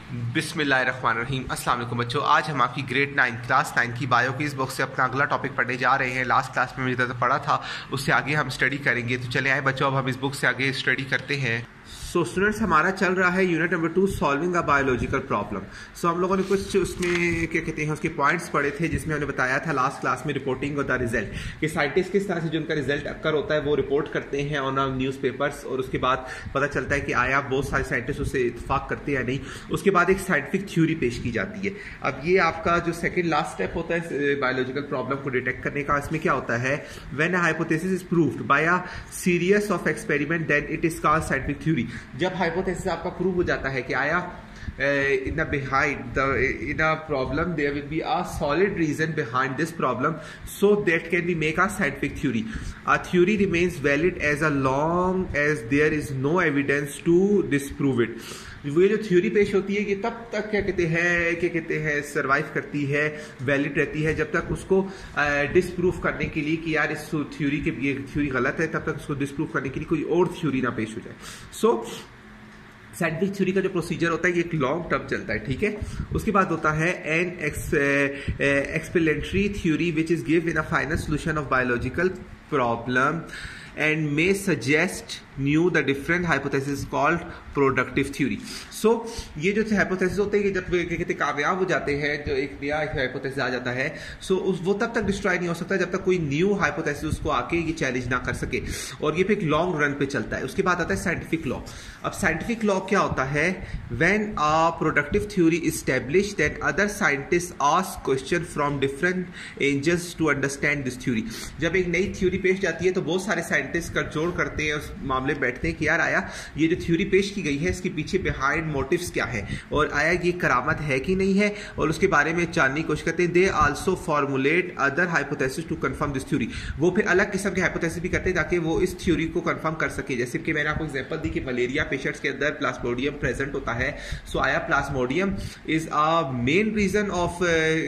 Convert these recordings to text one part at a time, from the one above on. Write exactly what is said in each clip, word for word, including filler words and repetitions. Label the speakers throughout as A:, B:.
A: बिस्मिल्लाहिर्रहमानिर्रहीम। अस्सलाम वालेकुम बच्चों, आज हम आपकी ग्रेड नाइन क्लास नाइन की बायो की इस बुक से अपना अगला टॉपिक पढ़ने जा रहे हैं। लास्ट क्लास में मेरी तरफ पढ़ा था, उससे आगे हम स्टडी करेंगे। तो चले आए बच्चों, अब हम इस बुक से आगे स्टडी करते हैं। सो so, स्टूडेंट्स, हमारा चल रहा है unit number two, solving a biological problem. So हम लोगों ने कुछ उसमें क्या कहते हैं उसके पॉइंट्स पढ़े थे, जिसमें हमने बताया था लास्ट क्लास में रिपोर्टिंग ऑफ द रिजल्ट कि साइंटिस्ट किस तरह से जो उनका रिजल्ट अक्कर होता है वो रिपोर्ट करते हैं ऑन न्यूज़ पेपर्स, और उसके बाद पता चलता है कि आया बहुत सारे साइंटिस्ट उससे इतफाक करते हैं या नहीं। उसके बाद एक साइंटिफिक थ्योरी पेश की जाती है। अब ये आपका जो सेकेंड लास्ट स्टेप होता है बायोलॉजिकल प्रॉब्लम को डिटेक्ट करने का, इसमें क्या होता है, when a hypothesis is proved by a series of experiment then it is called scientific theory. जब हाइपोथेसिस आपका प्रूव हो जाता है कि आया uh, in a behind the in a problem there will be a solid reason behind this problem, so that can be make a scientific theory. A theory remains valid as long as there is no evidence to disprove it. वो जो theory पेश होती है ये तब तक क्या कहते हैं क्या कहते हैं सरवाइव करती है, वैलिड रहती है, जब तक उसको डिसप्रूव करने के लिए कि यार इस थ्योरी के ये थ्योरी गलत है, तब तक उसको डिसप्रूव करने के लिए कोई और थ्योरी ना पेश हो जाए। सो so, साइंटिफिक थ्योरी का जो प्रोसीजर होता है ये एक लॉन्ग टर्म चलता है, ठीक है। उसके बाद होता है an explanatory theory which is give in a final solution of biological problem and may suggest new the different hypothesis called productive theory. So ये जो हाइपोथेसिस होते हैं कि जब कहते हैं कामयाब हो जाते हैं, जो एक नया हाइपोथेसिस आ जाता है, सो so उस वो तब तक डिस्ट्रॉय नहीं हो सकता जब तक कोई न्यू हाइपोथेसिस उसको आके ये चैलेंज ना कर सके, और ये फिर एक लॉन्ग रन पे चलता है। उसके बाद आता है साइंटिफिक लॉ। अब साइंटिफिक लॉ क्या होता है, when a productive theory establish then other scientist ask question from different angles to understand this theory. जब एक नई थ्योरी पेश जाती है तो बहुत सारे साइंटिस्ट कटजोड़ करते हैं, उस मामले बैठते हैं कि यार आया ये जो थ्योरी पेश की गई है इसके पीछे बिहाइंड मोटिव्स क्या है, और आया ये करामत है कि नहीं है, और उसके बारे में जानने की कोशिश करते हैं। They also formulate other hypothesis to confirm this theory. वो फिर अलग किस्म के हाइपोथेसिस भी करते हैं ताकि वो इस थ्योरी को कंफर्म कर सके। जैसे कि मैंने आपको एग्जांपल दी कि मलेरिया पेशेंट्स के अंदर प्लाज्मोडियम प्रेजेंट होता है। सो आया plasmodium is a main reason of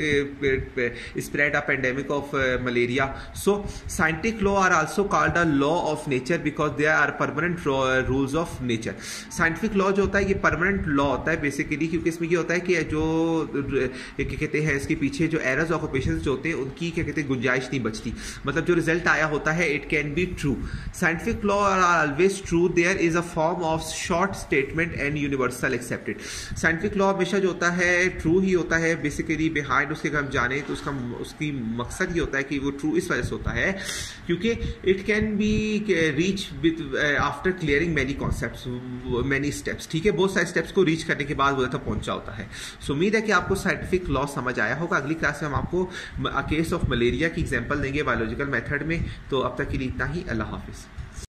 A: spread a pandemic of malaria. So scientific law are also called a law of nature because they are permanent rules of nature. Scientific law जो होता है ये permanent law होता है basically, क्योंकि इसमें ये होता है कि जो क्या कहते हैं इसके पीछे जो एरर्स ऑफ ऑक्यूपेशंस जो होते हैं उनकी क्या कहते हैं गुंजाइश नहीं बचती, मतलब जो रिजल्ट आया होता है it can be true. Scientific law are always true, there is a form of short statement and universal accepted. Scientific law हमेशा जो होता है ट्रू ही होता है बेसिकली। बिहाइंड उसके हम जाने तो उसका उसकी मकसद ये होता है कि वो ट्रू इस वजह से होता है क्योंकि it can be reach with after clearing many concepts many steps, ठीक है। बहुत सारे स्टेप्स को रीच करने के बाद वो तक पहुंचा होता है। सो उम्मीद है कि आपको साइंटिफिक लॉ समझ आया होगा। अगली क्लास में हम आपको केस ऑफ मलेरिया की एग्जांपल देंगे बायोलॉजिकल मेथड में। तो अब तक के लिए इतना ही। अल्लाह हाफिज।